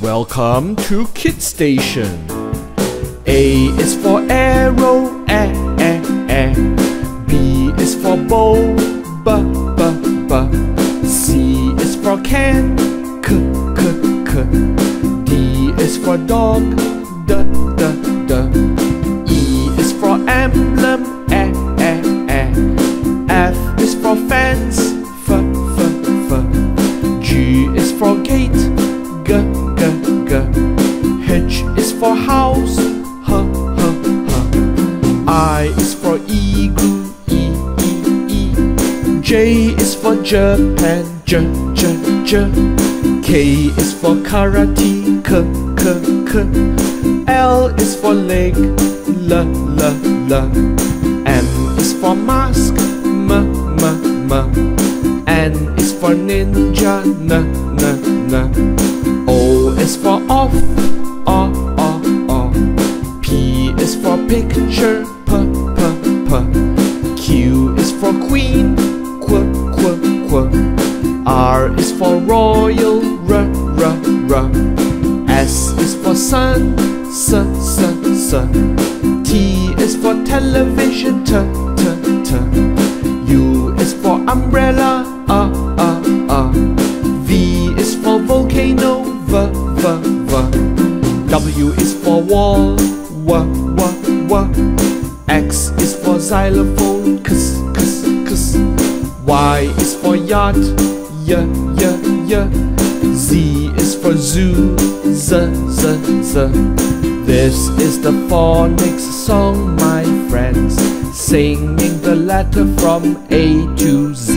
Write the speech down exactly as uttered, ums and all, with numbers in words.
Welcome to Kidzstation. A is for arrow, eh, eh, eh. B is for bow, b, b, b. C is for can, k, k, k. D is for dog, d, d, d. E is for emblem, eh, eh, eh. F is for fence, f, f, f. G is for gate, g, g, g. H is for house, h, h, h. I is for igloo, e, e, e. J is for Japan, j, j, j. K is for karate, k, k, k. L is for leg, l, l, l. M is for mask, m, m, m. N is for ninja, n, n, n. O is for off, o, o, o. P is for picture, p, p, p. Q is for queen, qu, qu, qu. R is for royal, r, r, r. S is for sun, s, s, s. T is for television, t, t, t. U is for umbrella, uh, uh, uh. V is for volcano, v, v, v. W is for wall, w, w, w. X is for xylophone, kss, kss, kss. Y is for yacht, y, y, y. Z is for zoo, z, z, z. This is the Phonics song, my friends, singing the letter from A to Z.